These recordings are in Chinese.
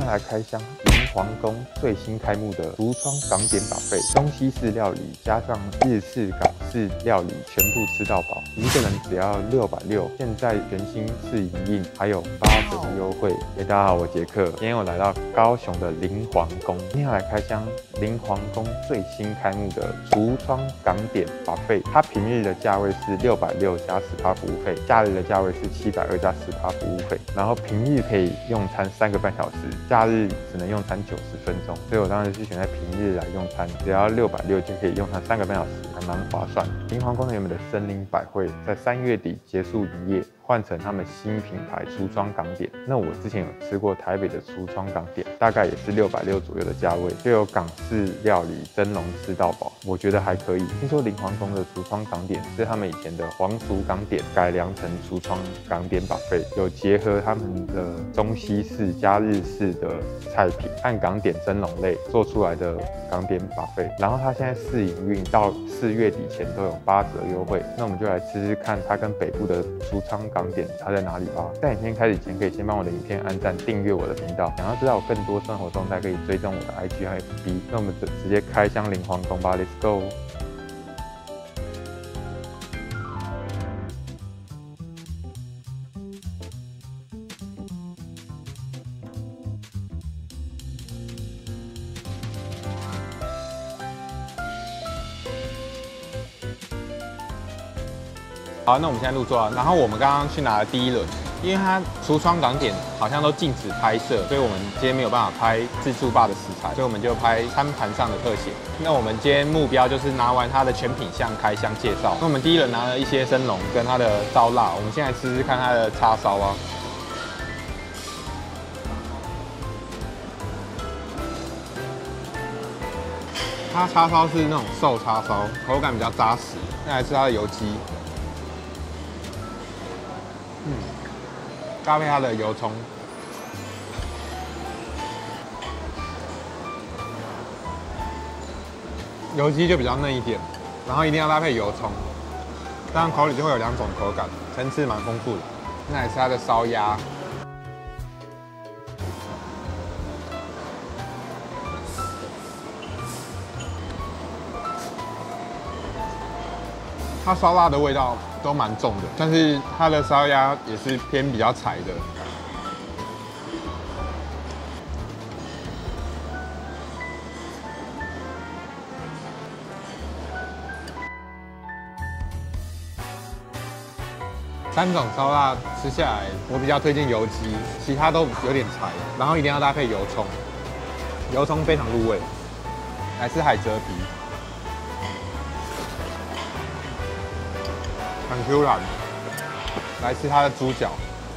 天来开箱林皇宫最新开幕的橱窗港点buffet，中西式料理加上日式、港式料理全部吃到饱，一个人只要660。现在全新试营运，还有8折优惠。大家好，我杰克，今天我来到高雄的林皇宫，今天要来开箱林皇宫最新开幕的橱窗港点buffet，它平日的价位是660加10%服务费，假日的价位是720加10%服务费，然后平日可以用餐3个半小时，假日只能用餐90分钟，所以我当时是选在平日来用餐，只要660就可以用餐3个半小时，还蛮划算。林皇宫原本的森林百汇在3月底结束营业，换成他们新品牌橱窗港点。那我之前有吃过台北的橱窗港点，大概也是660左右的价位，就有港式料理蒸笼吃到饱，我觉得还可以。听说林皇宫的橱窗港点是他们以前的皇族港点改良成橱窗港点buffet，有结合他们的中西式加日式的菜品和港点蒸笼类做出来的港点buffet。然后它现在试营运到4月底前都有8折优惠，那我们就来吃吃看它跟北部的橱窗港点它在哪里吧。在影片开始前，可以先帮我的影片按赞、订阅我的频道。想要知道我更多生活动态，可以追踪我的 IG 和 FB。那我们直接开箱林皇宫吧 ，Let's go！好，那我们现在入座了。然后我们刚刚去拿了第一轮，因为它橱窗港点好像都禁止拍摄，所以我们今天没有办法拍自助吧的食材，所以我们就拍餐盘上的特写。那我们今天目标就是拿完它的全品项开箱介绍。那我们第一轮拿了一些生龙跟它的烧腊，我们现在吃吃看它的叉烧啊。它叉烧是那种瘦叉烧，口感比较扎实。再来吃它的油鸡。搭配它的油葱，油鸡就比较嫩一点，然后一定要搭配油葱，这样口里就会有2种口感，层次蛮丰富的。那来吃它的烧鸭，它烧腊的味道都蛮重的，但是它的烧鸭也是偏比较柴的。3种烧腊吃下来，我比较推荐油鸡，其他都有点柴，然后一定要搭配油葱，油葱非常入味。来吃海蜇皮。很 Q 弹，来吃它的猪脚，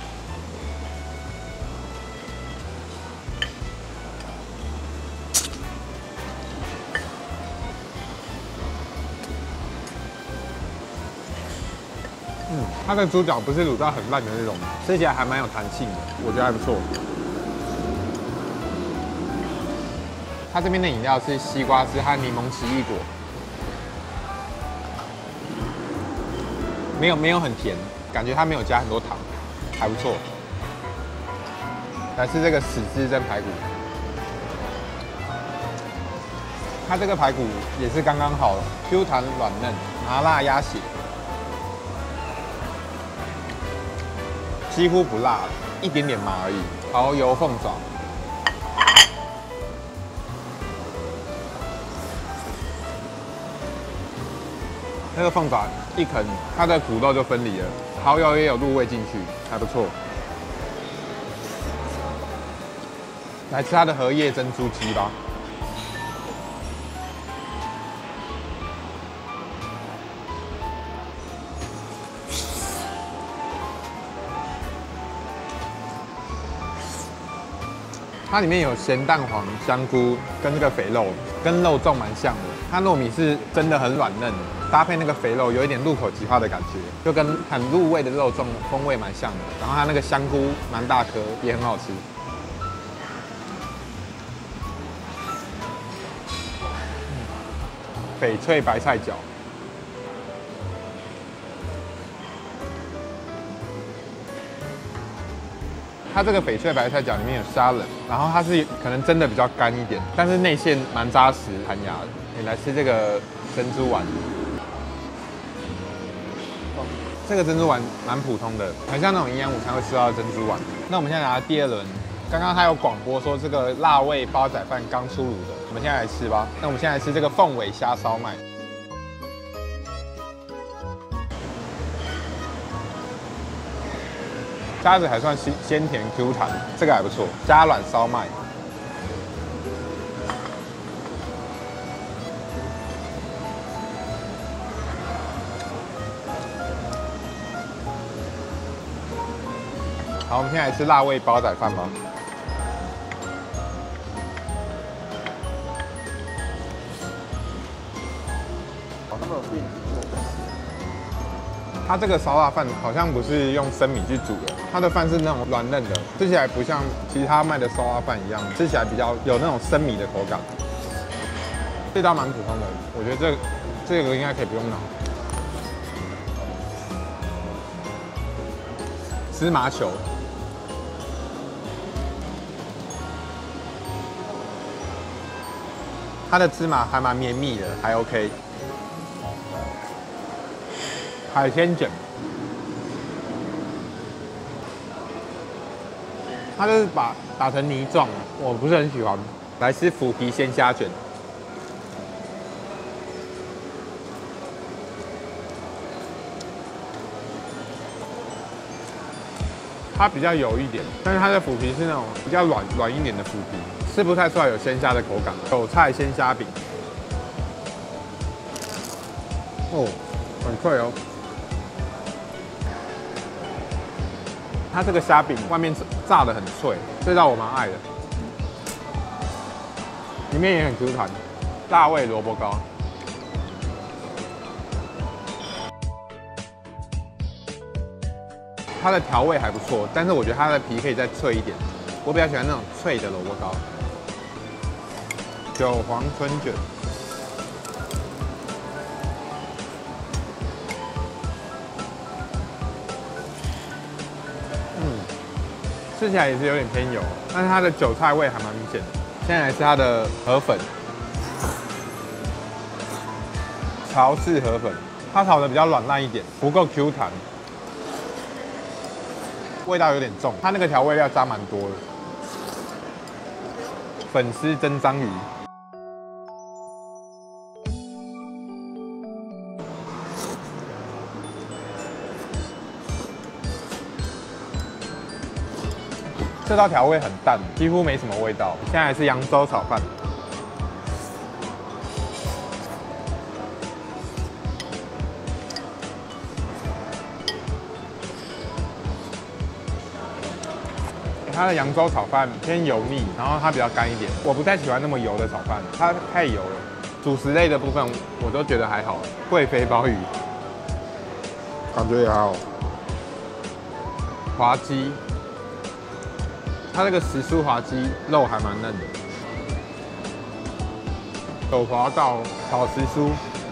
它的猪脚不是卤到很烂的那种，吃起来还蛮有弹性的，我觉得还不错。它这边的饮料是西瓜汁和柠檬奇异果。没有很甜，感觉它没有加很多糖，还不错。来吃这个豉汁蒸排骨，它这个排骨也是刚刚好，Q 弹软嫩，麻辣鸭血，几乎不辣，一点点麻而已。蚝油凤爪。那个凤爪一啃，它的骨肉就分离了，蚝油也有入味进去，还不错。来吃它的荷叶珍珠鸡吧。它里面有咸蛋黄、香菇跟这个肥肉，跟肉粽蛮像的。它糯米是真的很软嫩，搭配那个肥肉，有一点入口即化的感觉，就跟很入味的肉粽风味蛮像的。然后它那个香菇蛮大颗，也很好吃。翡翠白菜饺， 它这个翡翠白菜饺里面有虾仁，然后它是可能真的比较干一点，但是内馅蛮扎实弹牙的。你来吃这个珍珠丸，这个珍珠丸蛮普通的，很像那种营养午餐会吃到的珍珠丸。那我们现在拿第二轮，刚刚还有广播说这个辣味煲仔饭刚出炉的，我们现在来吃吧。那我们现在来吃这个凤尾虾烧麦。 虾子还算鲜甜 Q 弹，这个还不错。虾卵烧麦，好，我们现在来吃辣味煲仔饭吧。 他们有变体做。 它这个烧腊饭好像不是用生米去煮的，它的饭是那种软嫩的，吃起来不像其他卖的烧腊饭一样，吃起来比较有那种生米的口感。这道蛮普通的，我觉得这个应该可以不用拿。芝麻球，它的芝麻还蛮绵密的，还 OK。 海鲜卷，它就是打成泥状，我不是很喜欢。来吃腐皮鲜虾卷，它比较油一点，但是它的腐皮是那种比较软一点的腐皮，吃不太出来有鲜虾的口感。韭菜鲜虾饼，哦，很脆哦。 它这个虾饼外面炸得很脆，这道我蛮爱的，里面也很 Q 弹。辣味萝卜糕，它的调味还不错，但是我觉得它的皮可以再脆一点，我比较喜欢那种脆的萝卜糕。韭黄春卷。 吃起来也是有点偏油，但是它的韭菜味还蛮明显的。现在来吃它的河粉，潮式河粉，它炒的比较软烂一点，不够 Q 弹，味道有点重。它那个调味料加蛮多的。粉丝蒸章鱼，这道调味很淡，几乎没什么味道。现在是扬州炒饭，它的扬州炒饭偏油腻，然后它比较干一点。我不太喜欢那么油的炒饭，它太油了。主食类的部分我都觉得还好。贵妃鲍鱼， 感觉也还好。 滑鸡。 它这个时蔬滑鸡肉还蛮嫩的，手滑到炒时蔬，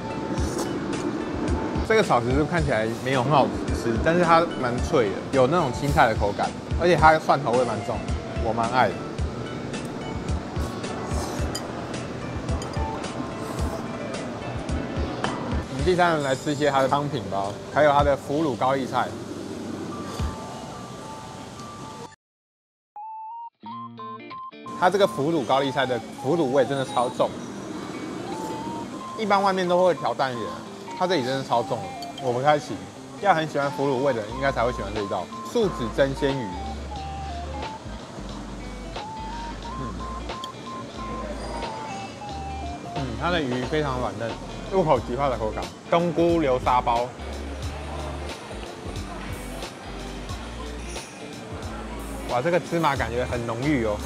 这个炒时蔬看起来没有很好吃，但是它蛮脆的，有那种青菜的口感，而且它蒜头味蛮重，我蛮爱的。我们第三轮来吃一些它的汤品吧，还有它的腐乳高丽菜。 它这个腐乳高丽菜的腐乳味真的超重，一般外面都会调淡一点，它这里真的超重的，我不太行。要很喜欢腐乳味的人，应该才会喜欢这一道素子蒸鲜鱼。它的鱼非常软嫩，入口即化的口感。冬菇流沙包，哇，这个芝麻感觉很浓郁哦。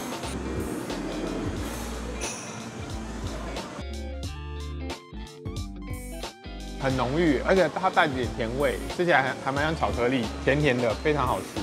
很浓郁，而且它带点甜味，吃起来还蛮像巧克力，甜甜的，非常好吃。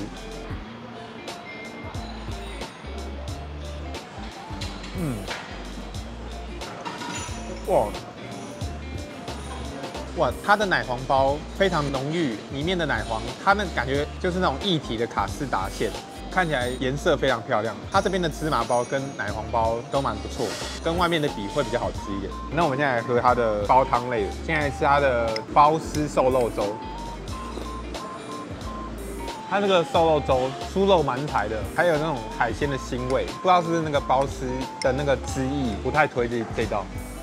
哇，它的奶黄包非常浓郁，里面的奶黄，它那感觉就是那种一体的卡士达馅， 看起来颜色非常漂亮。它这边的芝麻包跟奶黄包都蛮不错，跟外面的比会比较好吃一点。那我们现在来喝它的煲汤类的，现在是它的包丝瘦肉粥。它这个瘦肉粥酥肉蛮柴的，还有那种海鲜的腥味，不知道是不是那个包丝的那个汁液不太推这道。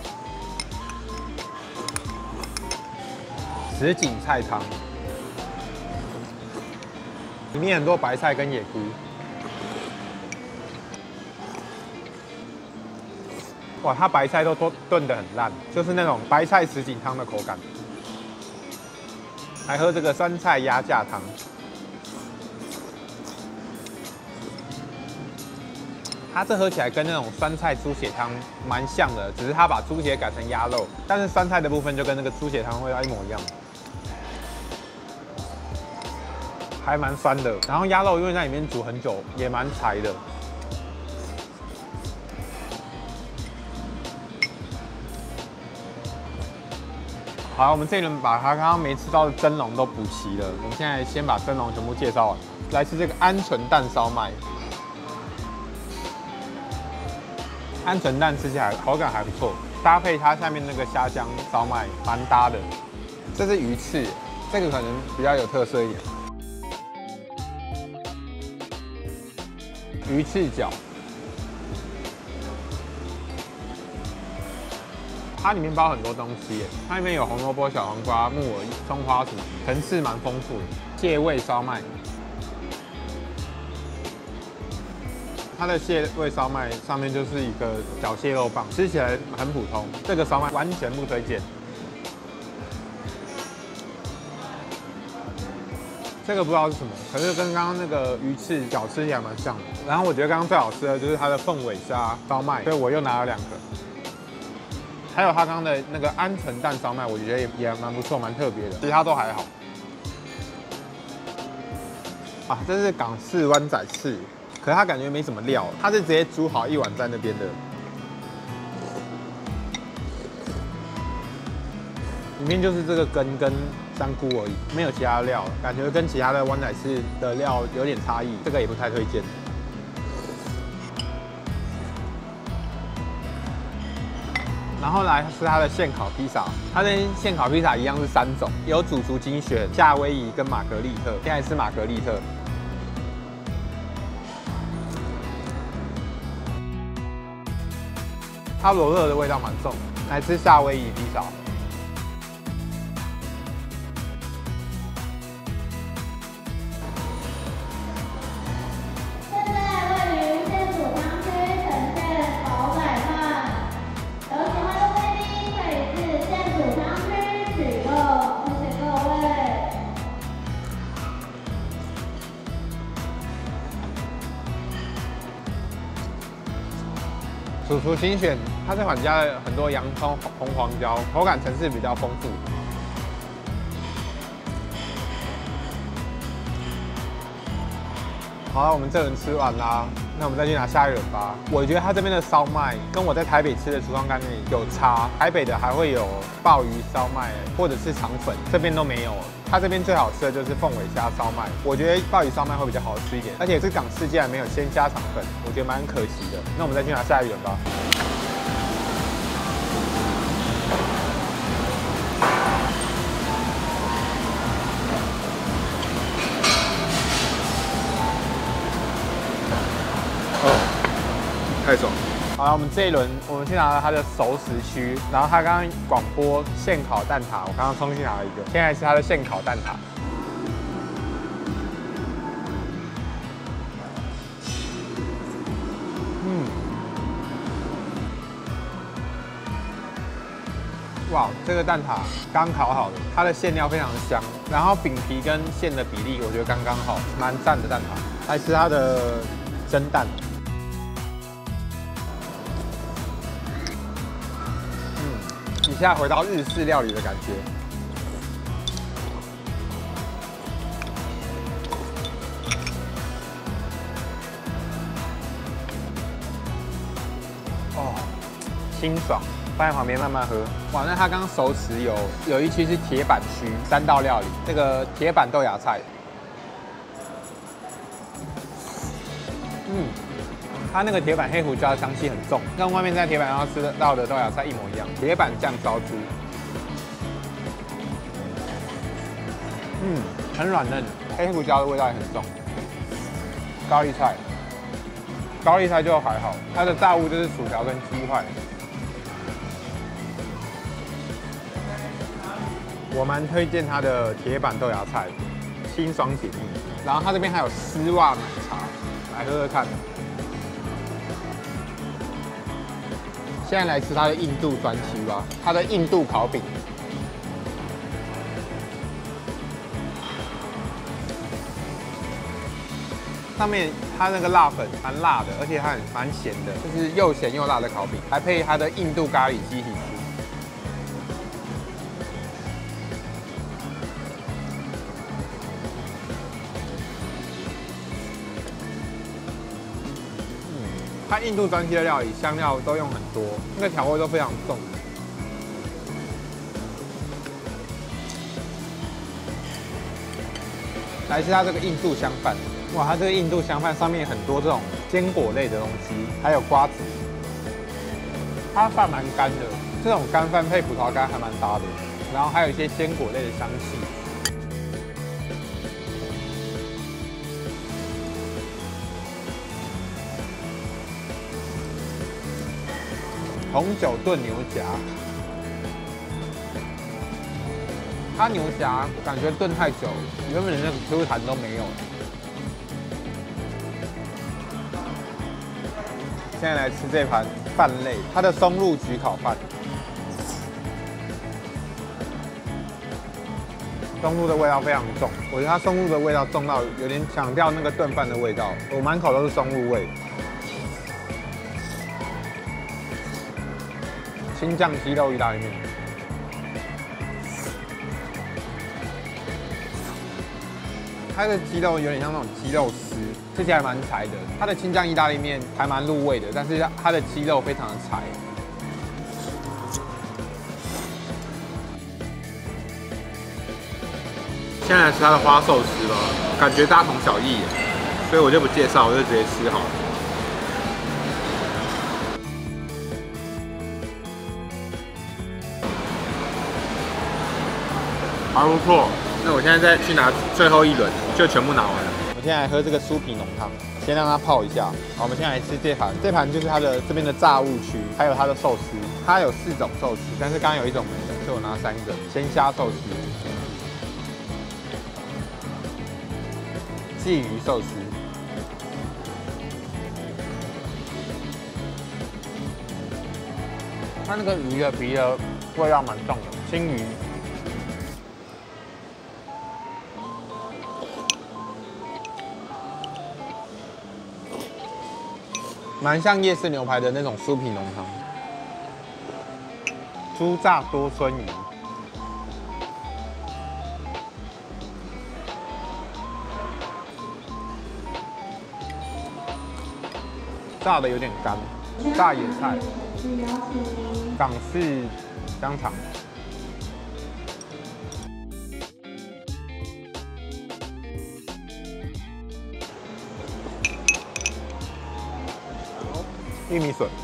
什锦菜汤，里面很多白菜跟野菇。哇，它白菜都炖得很烂，就是那种白菜什锦汤的口感。还喝这个酸菜鸭架汤。它这喝起来跟那种酸菜猪血汤蛮像的，只是它把猪血改成鸭肉，但是酸菜的部分就跟那个猪血汤味道一模一样，还蛮酸的。然后鸭肉因为在里面煮很久，也蛮柴的。好，我们这一轮把它刚刚没吃到的蒸笼都补齐了。我们现在先把蒸笼全部介绍完，来吃这个鹌鹑蛋烧麦。鹌鹑蛋吃起来口感还不错，搭配它下面那个虾酱烧麦蛮搭的。这是鱼翅，这个可能比较有特色一点。鱼翅饺，它里面包很多东西耶，它里面有红萝卜、小黄瓜、木耳、葱花什么，层次蛮丰富的。蟹味烧麦。它的蟹味烧麦上面就是一个小蟹肉棒，吃起来很普通。这个烧麦完全不推荐。这个不知道是什么，可是跟刚刚那个鱼翅饺吃起来蛮像的。然后我觉得刚刚最好吃的就是它的凤尾虾烧麦，所以我又拿了2个。还有它刚刚的那个鹌鹑蛋烧麦，我觉得也蛮不错，蛮特别的。其他都还好。啊，这是港式湾仔翅。可是它感觉没什么料，它是直接煮好一碗在那边的，里面就是这个根跟香菇而已，没有其他料，感觉跟其他的湾仔翅的料有点差异，这个也不太推荐。然后来是它的现烤披萨，它跟现烤披萨一样是3种，有主厨精选、夏威夷跟玛格丽特，现在是玛格丽特。它罗勒的味道蛮重的，来吃夏威夷披萨。 现在位于县府商区呈现饱仔饭，有喜欢的贵宾可以至县府商区取购，谢谢各位。 主厨精选，它这款加了很多洋葱、红黄椒，口感层次比较丰富。好了，我们这轮吃完啦，那我们再去拿下一轮吧。我觉得它这边的烧麦跟我在台北吃的厨房干面有差，台北的还会有鲍鱼烧麦或者是肠粉，这边都没有。它这边最好吃的就是凤尾虾烧麦，我觉得鲍鱼烧麦会比较好吃一点，而且这港式竟然没有鲜虾肠粉，我觉得蛮可惜的。那我们再去拿下一轮吧。 太爽！ 好了，我们这一轮我们去拿了它的熟食区，然后它刚刚广播现烤蛋挞，我刚刚冲去拿了一个，现在是它的现烤蛋挞。哇，这个蛋挞刚烤好的，它的馅料非常的香，然后饼皮跟馅的比例我觉得刚刚好，蛮赞的蛋挞。来吃它的蒸蛋。一下回到日式料理的感觉。哦，清爽，放在旁边慢慢喝。哇，那它刚熟食有一区是铁板区，3道料理，这个铁板豆芽菜。 它那个铁板黑胡椒香气很重，跟外面在铁板上吃到的豆芽菜一模一样。铁板酱烧猪，很软嫩，黑胡椒的味道也很重。高丽菜，高丽菜就还好，它的炸物就是薯条跟鸡块。我蛮推荐它的铁板豆芽菜，清爽解腻。然后它这边还有丝袜奶茶，来喝喝看。现在来吃它的印度专区吧，它的印度烤饼。上面它那个辣粉蛮辣的，而且它蛮咸的，就是又咸又辣的烤饼，还配它的印度咖喱鸡体吃。它印度专区的料理香料都用很多，那个调味都非常重。来吃它这个印度香饭，哇，它这个印度香饭上面很多这种坚果类的东西，还有瓜子。它饭蛮干的，这种干饭配葡萄干还蛮搭的，然后还有一些坚果类的香气。红酒炖牛夹，它牛夹感觉炖太久，原本的那个 Q 弹都没有了。现在来吃这盘饭类，它的松露焗烤饭。松露的味道非常重，我觉得它松露的味道重到有点抢掉那个炖饭的味道，我满口都是松露味。青酱鸡肉意大利面，它的鸡肉有点像那种鸡肉丝，吃起来蛮柴的。它的青酱意大利面还蛮入味的，但是它的鸡肉非常的柴。现在来吃它的花寿司吧，感觉大同小异，所以我就不介绍，我就直接吃好了。还不错，那我现在再去拿最后一轮，就全部拿完了。我现在来喝这个酥皮浓汤，先让它泡一下。好，我们现在来吃这盘，这盘就是它的这边的炸物区，还有它的寿司。它有4种寿司，但是刚刚有一种没了，所以我拿3个。鲜虾寿司、鲫鱼寿司、它那个鱼的皮的味道蛮重的，青鱼。蛮像夜市牛排的那种酥皮浓汤，猪炸多春鱼，炸的有点干，炸野菜，港式香肠。玉米笋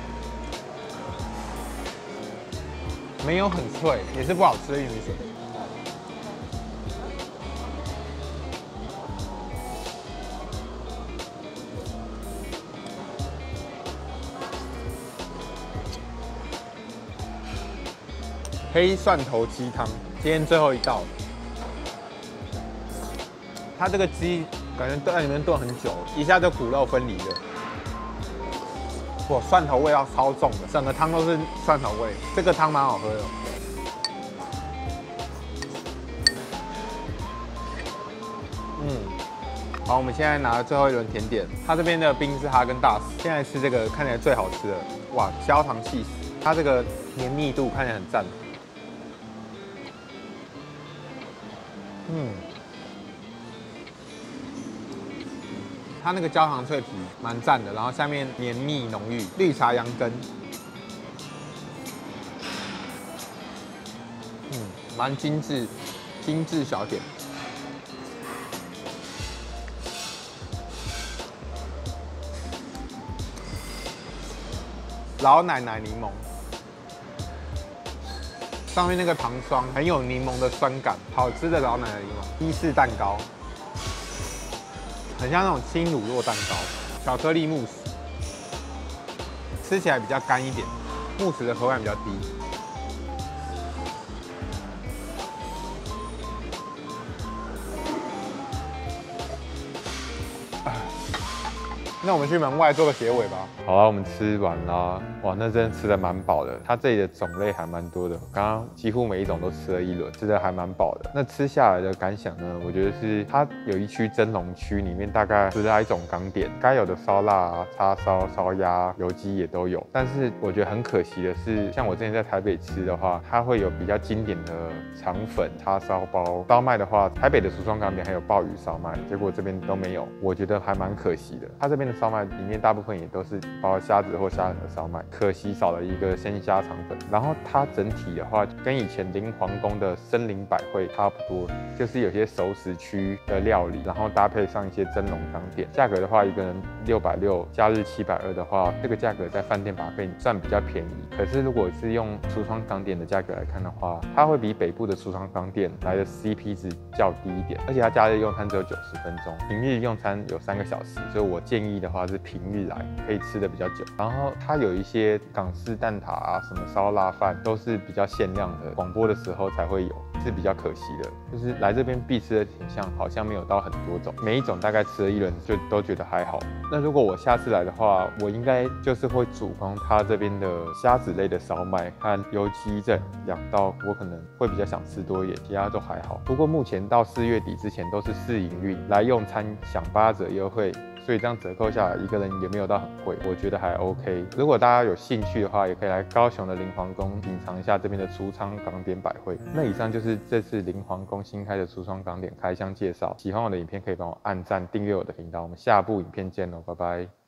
没有很脆，也是不好吃的玉米笋。黑蒜头鸡汤，今天最后一道。它这个鸡感觉在里面炖很久，一下就骨肉分离了。哇，蒜头味道超重的，整个汤都是蒜头味。这个汤蛮好喝的。好，我们现在拿了最后一轮甜点，它这边的冰是哈根达斯。现在吃这个看起来最好吃的，哇，焦糖起司，它这个黏密度看起来很赞。它那个焦糖脆皮蛮赞的，然后下面黏腻浓郁，绿茶羊羹，蛮精致小点。 老奶奶柠檬，上面那个糖霜很有柠檬的酸感，好吃的老奶奶柠檬。意式蛋糕，很像那种轻乳酪蛋糕，巧克力慕斯，吃起来比较干一点，慕斯的口感比较低。那我们去门外做个结尾吧。 好了，我们吃完啦。哇，那真的吃的蛮饱的。它这里的种类还蛮多的，刚刚几乎每一种都吃了一轮，吃的还蛮饱的。那吃下来的感想呢？我觉得是它有一区蒸笼区，里面大概10来种港点，该有的烧腊啊、叉烧、烧鸭、油鸡也都有。但是我觉得很可惜的是，像我之前在台北吃的话，它会有比较经典的肠粉、叉烧包。烧麦的话，台北的橱窗港点还有鲍鱼烧麦，结果这边都没有，我觉得还蛮可惜的。它这边的烧麦里面大部分也都是包括虾子或虾仁的烧麦，可惜少了一个鲜虾肠粉。然后它整体的话，跟以前林皇宫的森林百汇差不多，就是有些熟食区的料理，然后搭配上一些蒸笼港点。价格的话，一个人660，假日720的话，这个价格在饭店把费算比较便宜。可是如果是用橱窗港点的价格来看的话，它会比北部的橱窗港点来的 CP 值较低一点，而且它假日用餐只有90分钟，平日用餐有3个小时，所以我建议的话是平日来，可以吃的比较久。然后它有一些港式蛋挞啊，什么烧腊饭都是比较限量的，广播的时候才会有，是比较可惜的。就是来这边必吃的品项好像没有到很多种，每一种大概吃了一轮就都觉得还好。那如果我下次来的话，我应该就是会主攻它这边的虾子类的烧麦和油鸡这2道，我可能会比较想吃多一点，其他都还好。不过目前到4月底之前都是试营运，来用餐享8折优惠。所以这样折扣下来，一个人也没有到很贵，我觉得还 OK。如果大家有兴趣的话，也可以来高雄的林皇宫品尝一下这边的橱窗港点百汇。那以上就是这次林皇宫新开的橱窗港点开箱介绍。喜欢我的影片可以帮我按赞、订阅我的频道。我们下部影片见喽，拜拜。